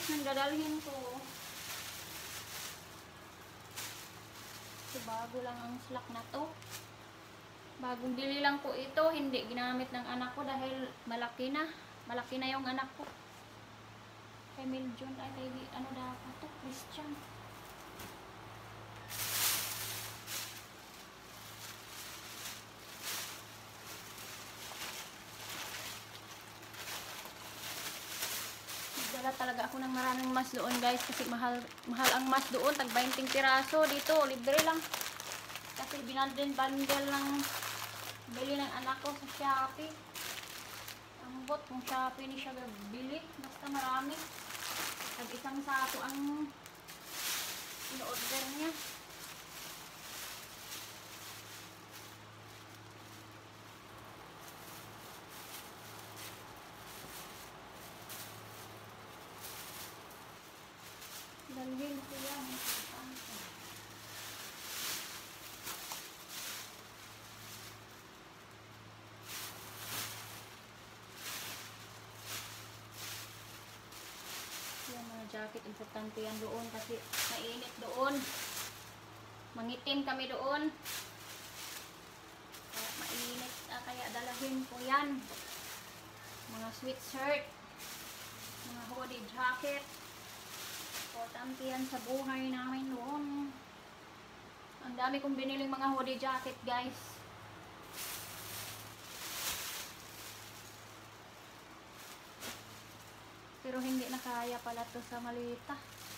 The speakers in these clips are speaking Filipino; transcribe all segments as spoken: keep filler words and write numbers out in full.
guys, nang dadalhin ko. So, bago lang ang slack na to. Bagong bili lang po ito. Hindi ginamit ng anak ko dahil malaki na. Malaki na yung anak ko. Kay Miljon ay kay ano dapat to? Christian. Nagdala talaga ako ng maraming mas doon guys kasi mahal mahal ang mas doon. Tag twenty piraso dito. Libre lang. Kasi binandin-bandel lang bili ng anak ko sa Shopee. Ang bot kung Shopee ni siya bili. Basta marami. Tag isang sato ang in-order niya. Dalhin ko yan. Yung mga jacket, importante yan doon kasi mainit doon. Mangitim kami doon. Kaya mainit. Ah, kaya dalahin ko yan. Mga sweatshirt. Mga hoodie jacket. Importante yan sa buhay namin noon. Ang dami kong biniling mga hoodie jacket guys. Pero hindi na kaya pala to sa malita.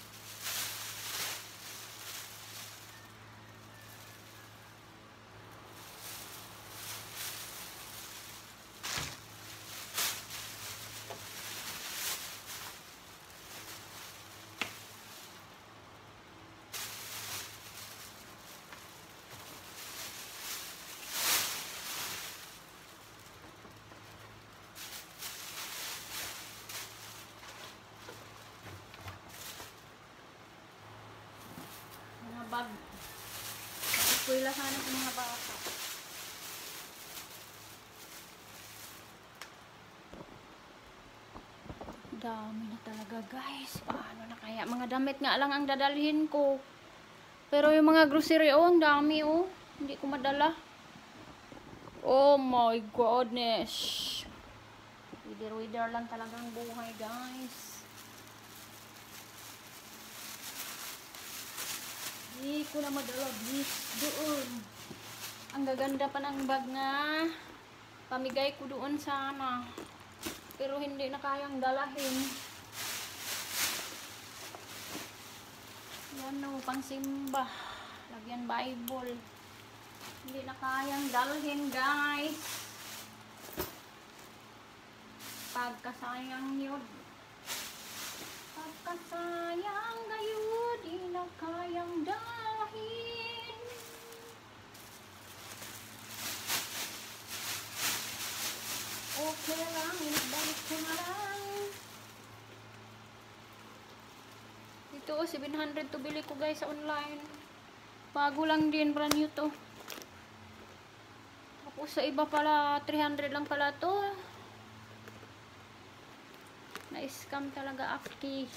Bag. Eskwela sana sa mga bata. Dami na talaga guys. Paano na kaya? Mga damit nga lang ang dadalhin ko. Pero yung mga grocery, oh, ang dami, oh. Hindi ko madala. Oh my goodness. Wither-wither lang talagang buhay guys. Hindi ko na madala bis doon. Ang gaganda pa ng bag nga. Pamigay ko doon sana. Pero hindi na kayang dalahin. Yan o, pang simba. Lagyan Bible. Hindi na kayang dalhin guys. Pagkasayang yun. Pagkasayang gayon, di na kayang dalahin. Okay lang, inibalik ko na lang. Ito, seven hundred to bili ko guys sa online. Bago lang din, brand new to. Tapos sa iba pala, three hundred lang pala to. Na-scam talaga active.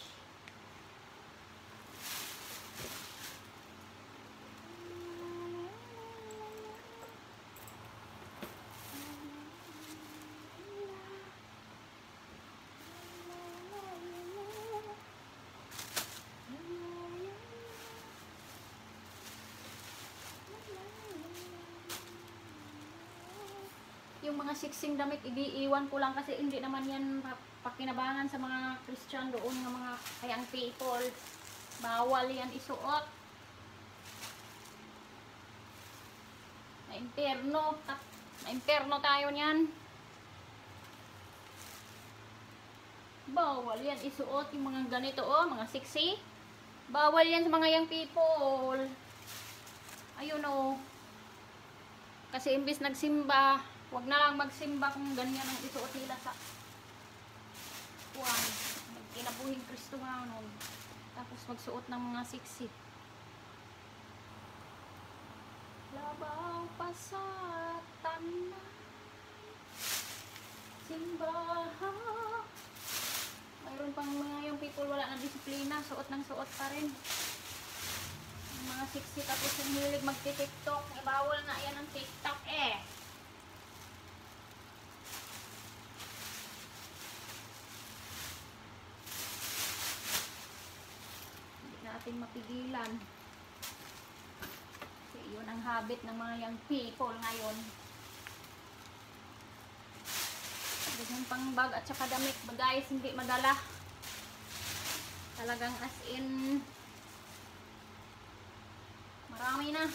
Yung mga siksing damit, iiwan ko lang kasi hindi naman yan pakinabangan sa mga Christian doon ng mga kayang people. Bawal yan isuot. Na-imperno. Na-imperno tayo niyan. Bawal yan isuot yung mga ganito, oh, mga siksi. Bawal yan sa mga young people. Ayun, oh. Kasi imbis nagsimba, wag na lang magsimba kung ganyan ang isuot nila sa kuwan. Kinabuhing Kristo nga nun. Tapos magsuot ng mga siksi. Labaw pa sa tanan simbahan mayroon pang mga yung people wala na disiplina, suot ng suot pa rin. Yung mga siksi tapos yung hilig magti-tiktok, ibawal nga yan ang tiktok eh. Hindi natin mapigilan. Kasi yun ang habit ng mga young people ngayon. Yung pang bag at saka damit ba guys, hindi madala. Talagang as in marami na.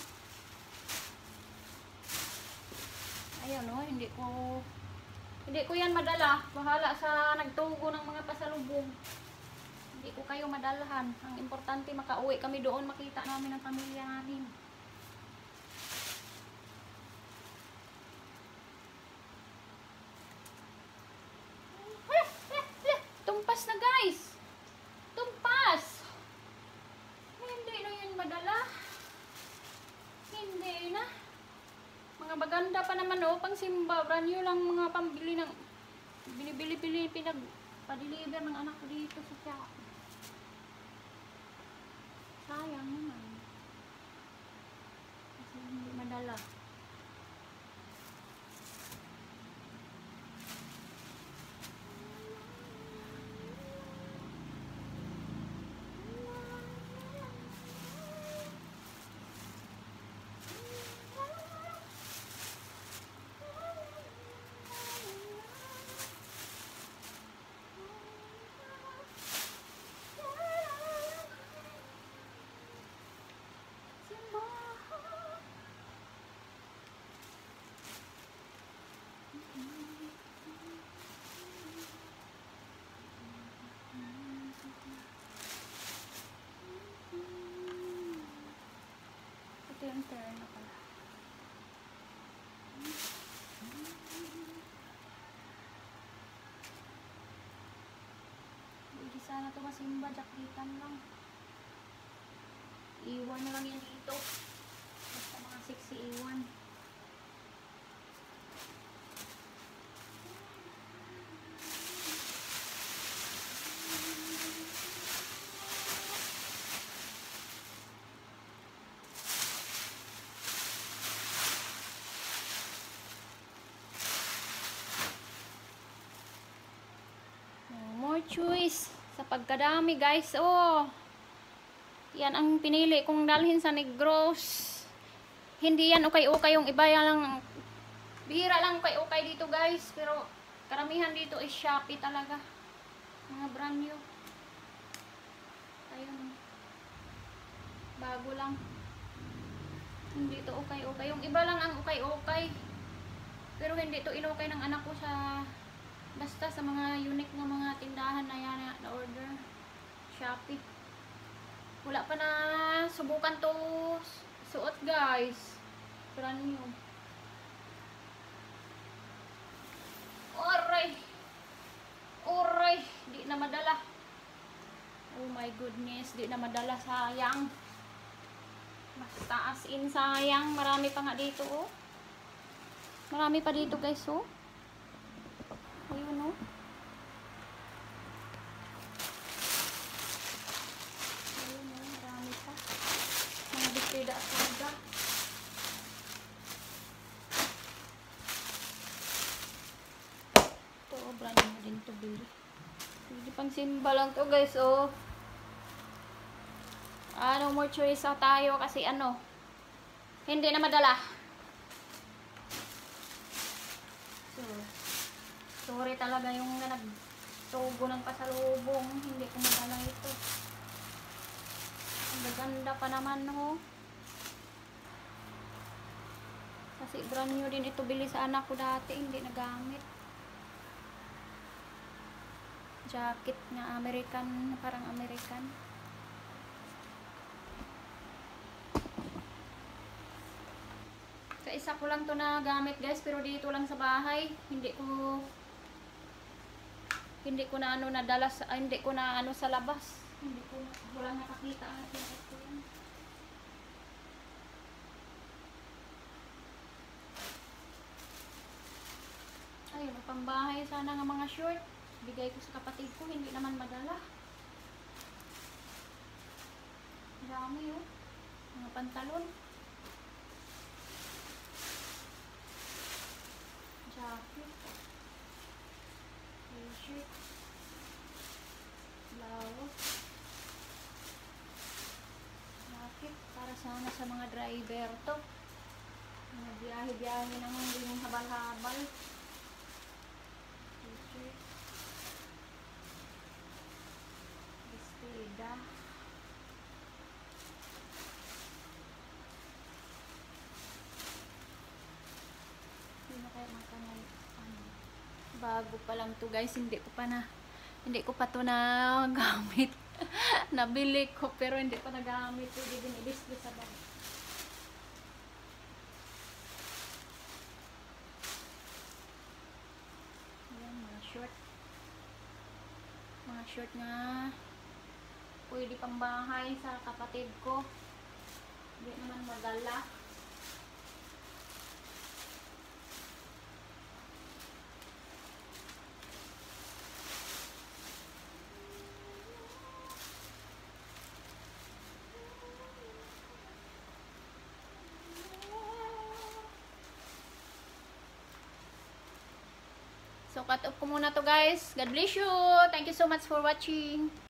Ayun no, hindi ko hindi ko yan madala. Bahala sa nagtugo ng mga pasalubong. Hindi ko kayo madalahan. Ang importante makauwi kami doon, makita namin ang pamilya namin. Tumpas na guys. Tumpas. Hindi na yun madala. Hindi na. Mga baganda pa naman oh, pang simba. Brand new lang mga pambili ng binibili-bili, pinag-pa-deliver ng anak ko dito sa shop. Sayang naman. Kasi hindi madala. Ito yung turn na pala. Hindi sana ito masimba, jakitan lang. Iwan na lang yan dito. Basta mga sexy iwan. More choice sa pagkadami guys. Oh, yan ang pinili kong dalhin sa Negros. Hindi yan ukay-ukay, yung iba yan lang, bihira lang ukay-ukay dito guys, pero karamihan dito is Shopee talaga, mga brand new. Ayun, bago lang, hindi to ukay-ukay. Yung iba lang ang ukay-ukay, pero hindi to inukay ng anak ko sa basta sa mga unique na mga tindahan na yan na order Shopee. Wala pa na subukan to suot guys, brand new. Oray, oray, di na madala. Oh my goodness, di na madala, sayang. Basta as in sayang. Marami pa nga dito oh. Marami pa dito guys oh. Ayun oh. Ayun oh, marami pa. Mga bistida at talaga. Ito oh, brand new din to bili. Hindi pang simba lang to guys oh. Ano, more choice sa tayo kasi ano, hindi na madala. So, sorry talaga yung nagtugo ng pasalubong, hindi ko madala ito. Ang ganda pa naman no. Kasi brand new din ito, bili sa anak ko dati, hindi nagamit. Jacket na American, parang American. Sa isa ko lang to na gamit guys, pero dito lang sa bahay. Hindi ko hindi ko na ano nadala sa, ah, hindi ko na ano sa labas. Hindi ko wala nakakita ang jacket ko yan. Ayun, pambahay sana ng mga short. bigay ko sa kapatid ko, hindi naman madala. Dami oh. Mga pantalon. Jacket. T-shirt. Blouse. Jacket. Para sana sa mga driver to. Mga biyahe-biyahe nang hindi habal-habal. T-shirt. Bestida. Bago pa lang to guys, hindi ko pa na hindi ko pa to na gamit. Nabili ko pero hindi pa nagamit, hindi din i-display sa bag. Ayan, mga short. Mga short na pwede pang bahay sa kapatid ko. Hindi naman madala. So, cut off ko muna to guys. God bless you. Thank you so much for watching.